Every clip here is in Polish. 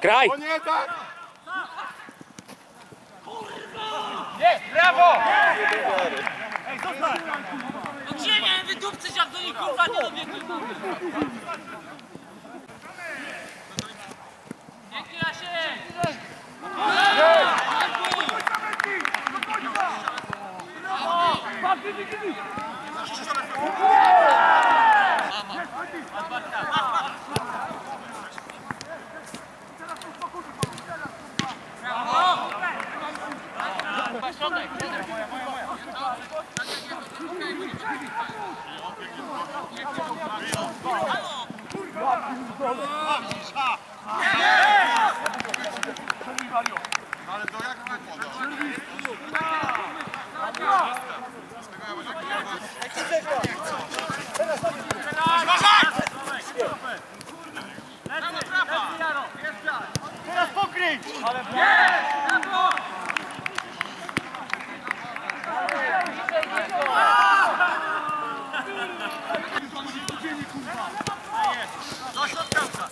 Graj! O nie, tak! Nie, brawo! Ej, zostań! No gdzie miałem wydupcyć, jak do nich kurwa nie dobiegłem? Dzięki Jasiek! Środek! Ale to jak teraz pokryć! Do środka!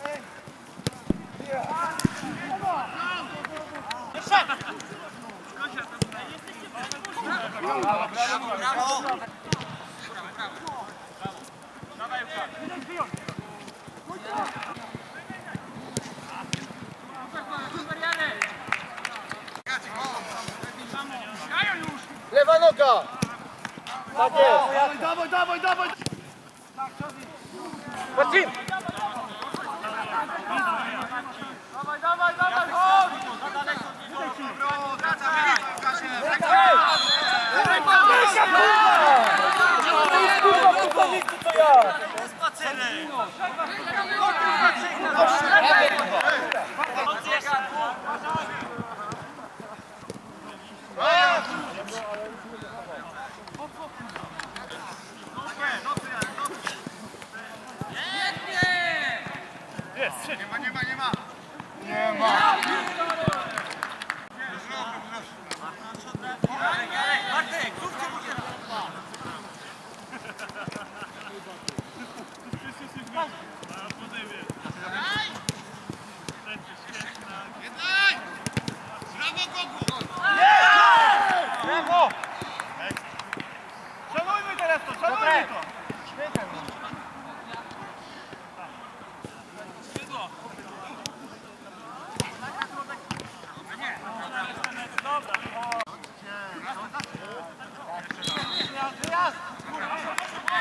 Lewa noga! Tak jest! Dawaj, dawaj, dawaj! Marcin! Dawaj, dawaj, dawaj, chodź! Nie ma, nie ma, nie ma! Nie ma! Brawo! Szanujmy teraz to, szanujmy to! Wyjazd!